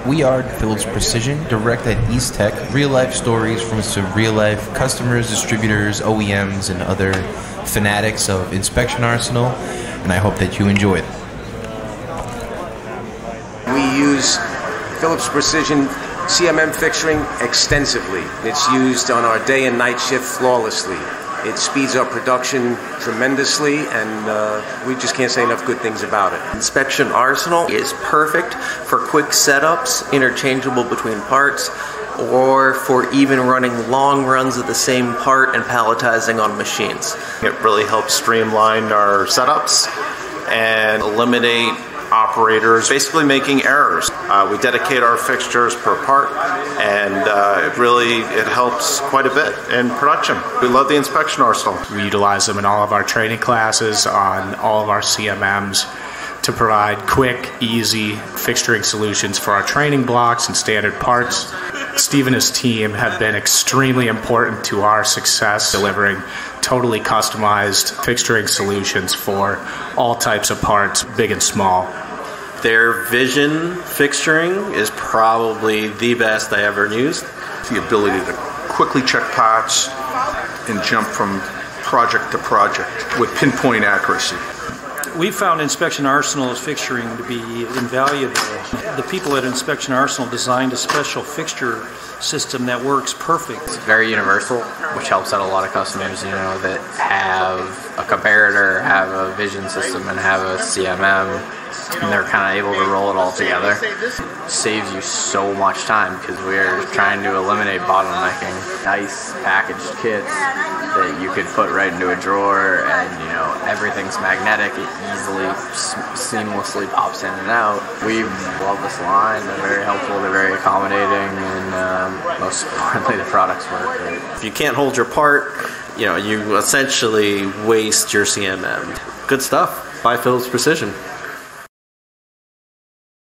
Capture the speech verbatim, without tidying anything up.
We are Phillips Precision, direct at East Tech, real-life stories from some real-life customers, distributors, O E Ms, and other fanatics of Inspection Arsenal, and I hope that you enjoy it. We use Phillips Precision C M M fixturing extensively. It's used on our day and night shift flawlessly. It speeds up production tremendously, and uh, we just can't say enough good things about it. Inspection Arsenal is perfect for quick setups, interchangeable between parts, or for even running long runs of the same part and palletizing on machines. It really helps streamline our setups and eliminate operators basically making errors. Uh, we dedicate our fixtures per part, and uh, it really it helps quite a bit in production. We love the Inspection Arsenal. We utilize them in all of our training classes on all of our C M Ms to provide quick, easy fixturing solutions for our training blocks and standard parts. Steve and his team have been extremely important to our success, delivering totally customized fixturing solutions for all types of parts, big and small. Their Vision fixturing is probably the best I ever used. The ability to quickly check parts and jump from project to project with pinpoint accuracy. We found Inspection Arsenal's fixturing to be invaluable. The people at Inspection Arsenal designed a special fixture system that works perfect. It's very universal, which helps out a lot of customers, you know, that have a comparator, have a vision system, and have a C M M, and they're kind of able to roll it all together. It saves you so much time because we're trying to eliminate bottlenecking. Nice packaged kits that you could put right into a drawer, and you know everything's magnetic. It easily, seamlessly pops in and out. We love this line. They're very helpful. They're very accommodating, and um, most importantly, the products work great. If you can't hold your part, you know you essentially waste your C M M. Good stuff. By Phillips Precision.